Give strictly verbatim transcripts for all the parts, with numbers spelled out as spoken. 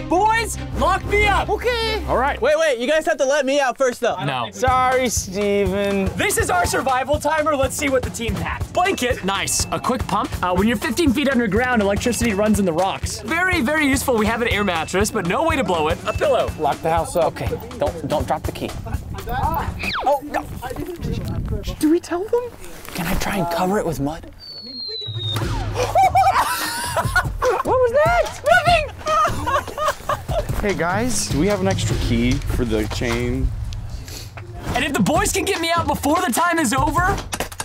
Boys, lock me up. Okay. All right. Wait, wait, you guys have to let me out first though. No. Sorry, Steven. This is our survival timer. Let's see what the team packed. Blanket. Nice. A quick pump. Uh, when you're fifteen feet underground, electricity runs in the rocks. Very, very useful. We have an air mattress, but no way to blow it. A pillow. Lock the house up. Okay, don't don't drop the key. Oh, no. Do we tell them? Can I try and cover it with mud? What was that? Nothing! Hey guys, do we have an extra key for the chain? And if the boys can get me out before the time is over,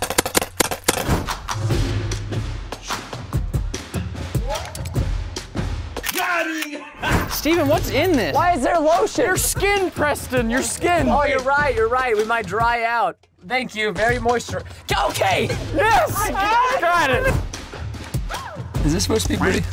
Steven, what's in this? Why is there lotion? Your skin, Preston, your skin. oh, you're right, you're right. We might dry out. Thank you, very moisture. Okay. Yes! Got it. Is this supposed to be pretty?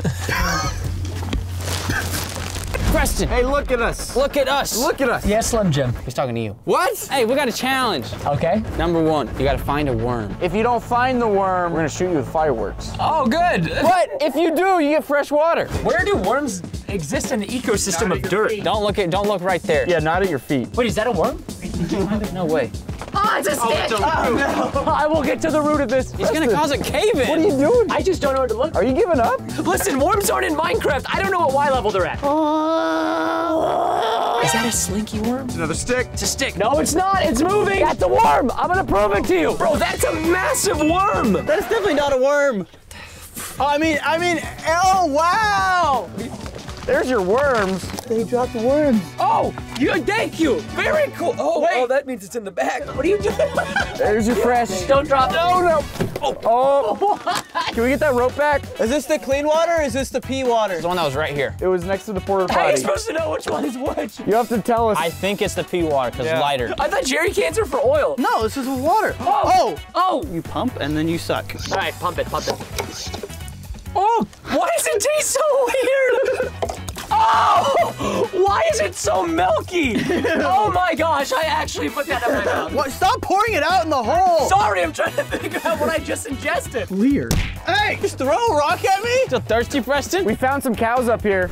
Preston, Hey, look at us. look at us. Look at us. Yes, Slim Jim. He's talking to you. What? Hey, we got a challenge. Okay. Number one, you gotta find a worm. If you don't find the worm, we're gonna shoot you with fireworks. Oh, good. But if you do, you get fresh water. Where do worms exist in the ecosystem of dirt? Don't look at, don't look right there. Yeah, not at your feet. Wait, is that a worm? No way. Oh, it's a stick! Oh, no. I will get to the root of this. He's gonna cause a cave-in. What are you doing? I just don't know where to look. Are you giving up? Listen, worms aren't in Minecraft. I don't know what Y level they're at. Is that a slinky worm? It's another stick. It's a stick. No, it's not. It's moving. That's a worm. I'm gonna prove it to you. Bro, that's a massive worm. That's definitely not a worm. Oh, I mean, I mean, oh, wow. There's your worms. They dropped the worms. Oh, you, thank you. Very cool. Oh, Wait. oh, that means it's in the bag. What are you doing? There's your fresh. Don't drop it. No, no. Oh. Can we get that rope back? Is this the clean water or is this the pee water? The one that was right here. It was next to the porta How are you potty. supposed to know which one is which? You have to tell us. I think it's the pea water, because Yeah. lighter. I thought jerry cans are for oil. No, this is water. Oh. Oh. You pump and then you suck. All right, pump it, pump it. Oh, why does it taste so weird? Oh, why is it so milky? Oh my gosh, I actually put that in my mouth. What? Stop pouring it out in the hole. Sorry, I'm trying to figure out what I just ingested. Weird. Hey, just throw a rock at me? Still thirsty, Preston? We found some cows up here.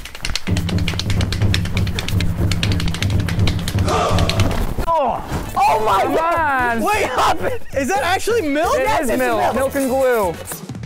Oh my Come God. on. Wait up. Is that actually milk? It Yes, is it's milk. Milk and glue.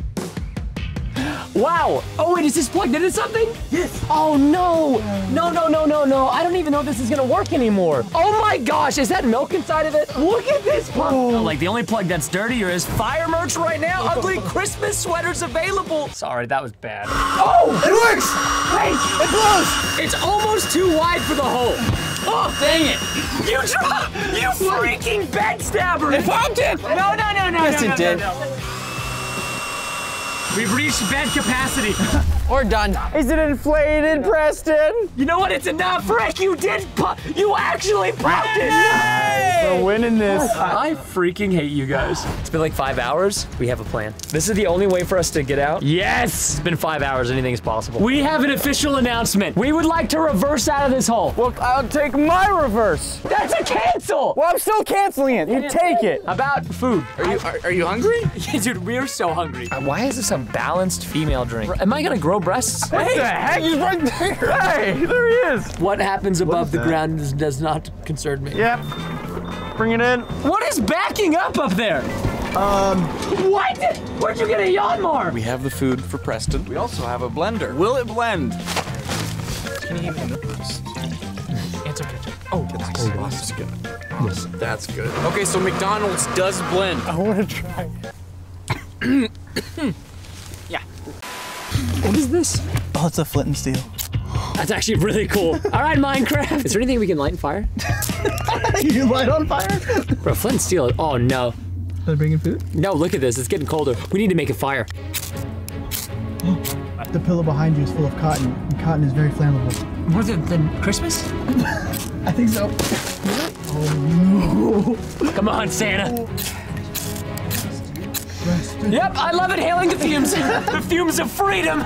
Wow. Oh wait, is this plugged into something? Yes. Oh no. No, no, no, no, no. I don't even know if this is gonna work anymore. Oh my gosh, is that milk inside of it? Look at this pump. Oh, like the only plug that's dirtier is fire merch right now. Ugly Christmas sweaters available. Sorry, that was bad. Oh, It works. wait. It blows. It's almost too wide for the hole. Oh, dang it. You dropped, you freaking bed stabber. It popped it. No, no, no, no, Yes, no, it no, did. no, no. We've reached bed capacity. We're done. Is it inflated, Preston? You know what? It's enough, Rick. You did pop. You actually popped it. We're winning this. I freaking hate you guys. It's been like five hours. We have a plan. This is the only way for us to get out. Yes! It's been five hours. Anything is possible. We have an official announcement. We would like to reverse out of this hole. Well, I'll take my reverse. That's a cancel! Well, I'm still canceling it. You take it. About food. Are you are, are you hungry? Yeah, dude, we are so hungry. Uh, Why is this a balanced female drink? Am I gonna grow breasts? What the heck? He's right there. Hey, there he is. What happens above the ground does, does not concern me. Yep. Bring it in. What is backing up up there? Um. What? Where'd you get a yawn more? We have the food for Preston. We also have a blender. Will it blend? Answer. Oh, that's That's good. Yes. That's good. Okay, so McDonald's does blend. I want to try. Yeah. What is this? Oh, it's a flint and steel. That's actually really cool. All right, Minecraft. Is there anything we can light in fire? You light on fire? Bro, flint and steel. Oh no. Are they bringing food? No, look at this. It's getting colder. We need to make a fire. The pillow behind you is full of cotton, and cotton is very flammable. More than, than Christmas? I think so. Come on, Santa. Yep, I love inhaling the fumes. The fumes of freedom.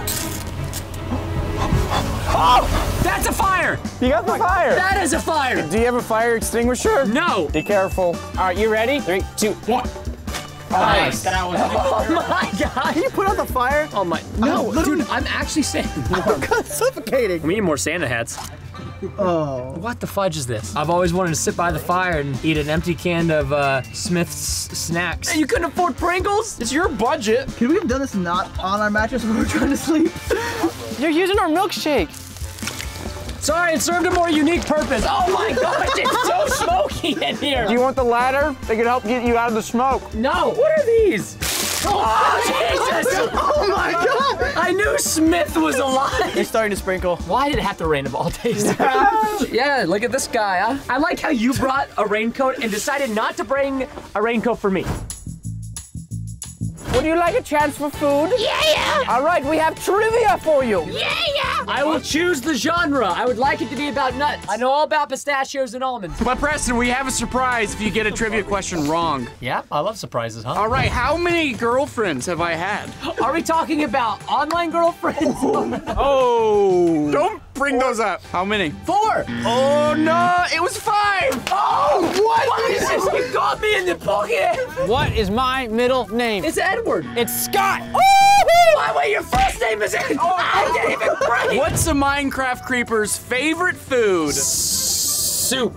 Oh, that's a fire. You got the fire. That is a fire. Do you have a fire extinguisher? No. Be careful. All right, you ready? Three, two, one. Nice. That was Oh my god. Can you put out the fire? Oh my. No, dude, I'm actually saying. I'm kind of suffocating. We need more Santa hats. Oh. What the fudge is this? I've always wanted to sit by the fire and eat an empty can of uh, Smith's snacks. And you couldn't afford Pringles? It's your budget. Could we have done this not on our mattress when we were trying to sleep? You're using our milkshake. Sorry, it served a more unique purpose. Oh my gosh, it's so smoky in here. Do you want the ladder? They can help get you out of the smoke. No. What are these? Oh, Jesus! Oh my god! I knew Smith was alive. It's starting to sprinkle. Why did it have to rain of all days? Yeah, look at this guy, huh? I like how you brought a raincoat and decided not to bring a raincoat for me. Would you like a chance for food? Yeah, yeah! All right, we have trivia for you. Yeah, yeah! I will choose the genre. I would like it to be about nuts. I know all about pistachios and almonds. But Preston, we have a surprise if you get a trivia question wrong. Yeah, I love surprises, huh? All right, how many girlfriends have I had? Are we talking about online girlfriends? Oh! Don't bring those up. How many? Four! Oh no, it was five! Oh, what? What is this? You got me in the pocket! What is my middle name? It's Edward. It's Scott. Why, wait, your first name is Ed. Oh, I didn't even break. What's a Minecraft creeper's favorite food? Soup.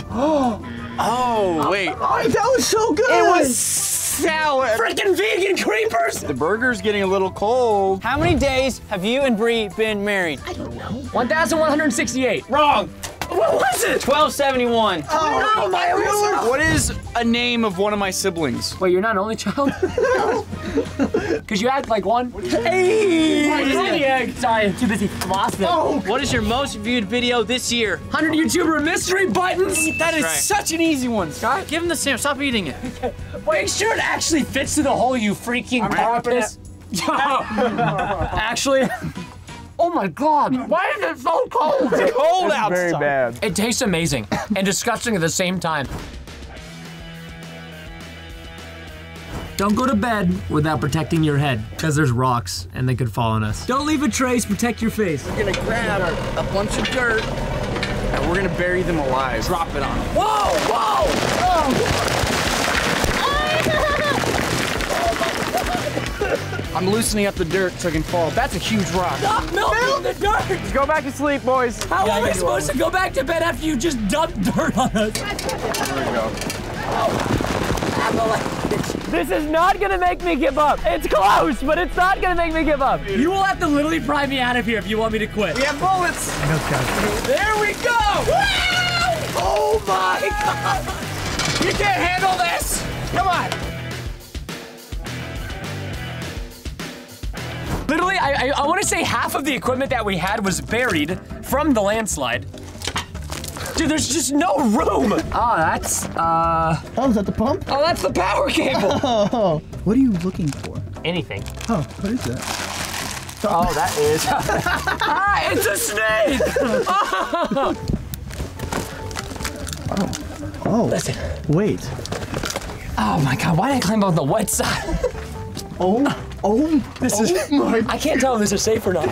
Oh, wait. Oh, that was so good. It was salad. Freaking vegan creepers. The burger's getting a little cold. How many days have you and Bree been married? one thousand one hundred sixty-eight. Wrong. What was it? twelve seventy-one. Oh, no, my What is a name of one of my siblings? Wait, you're not an only child? Because you act like one. Hey! Maniac. Sorry, I'm too busy flossing. Oh, What is your most viewed video this year? one hundred YouTuber mystery buttons. That is right. such an easy one, Scott. Give him the same. Stop eating it. Make sure it actually fits to the hole, you freaking carapace. Actually, oh my God, why is it so cold? It's cold outside. Very bad. It tastes amazing and disgusting at the same time. Don't go to bed without protecting your head, because there's rocks and they could fall on us. Don't leave a trace, protect your face. We're gonna grab a bunch of dirt and we're gonna bury them alive. Drop it on them. Whoa, whoa! Oh. I'm loosening up the dirt so I can fall. That's a huge rock. Stop melting the dirt! Go back to sleep, boys. How am I supposed to go back to bed after you just dumped dirt on us? There we go. This is not gonna make me give up. It's close, but it's not gonna make me give up. You will have to literally pry me out of here if you want me to quit. We have bullets. I know, Scott. There we go! Oh my God! You can't handle this. Come on. Literally, I, I, I want to say half of the equipment that we had was buried from the landslide. Dude, there's just no room. Oh, that's, uh... Oh, is that the pump? Oh, that's the power cable. Oh, what are you looking for? Anything. Oh, what is that? Oh, that is. Ah, it's a snake. Oh. Oh, Listen. wait. Oh my God, why did I climb on the wet side? Oh, oh, This oh is, my. I can't tell if this is safe or not.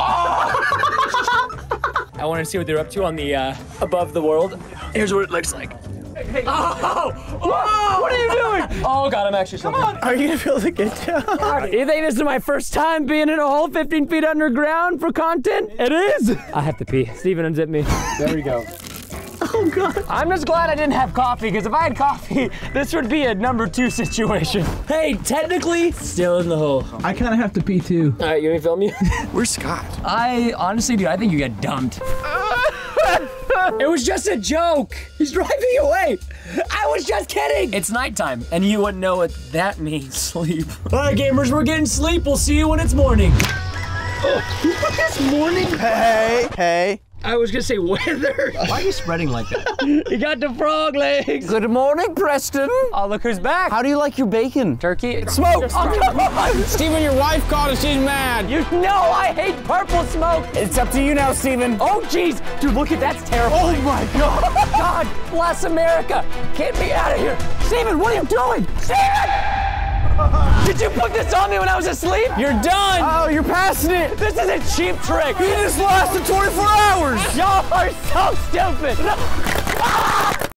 I wanted to see what they're up to on the uh, above the world. Here's what it looks like. Oh! Whoa! What are you doing? Oh God, I'm actually so. Come on! Are you gonna be able to get down? You think this is my first time being in a hole fifteen feet underground for content? It is. I have to pee. Steven, unzip me. There we go. Oh God. I'm just glad I didn't have coffee, because if I had coffee, this would be a number two situation. Hey, technically, still in the hole. I kind of have to pee too. All right, you want me to film you? Where's Scott? I, honestly, dude, I think you got dumped. It was just a joke. He's driving away. I was just kidding. It's nighttime, and you wouldn't know what that means, sleep. All right, gamers, we're getting sleep. We'll see you when it's morning. This morning? Hey, hey. I was gonna say weather. Why are you spreading like that? You got the frog legs. Good morning, Preston. Oh, look who's back. How do you like your bacon? Turkey. Smoke. Oh, come on. Steven, your wife called and she's mad. You know I hate purple smoke. It's up to you now, Steven. Oh, jeez. Dude, look at that's terrifying. Oh my God. God bless America. Get me out of here. Steven, what are you doing? Steven! Did you put this on me when I was asleep? You're done. Oh, you're passing it. This is a cheap trick. You just lasted twenty-four hours. Y'all are so stupid.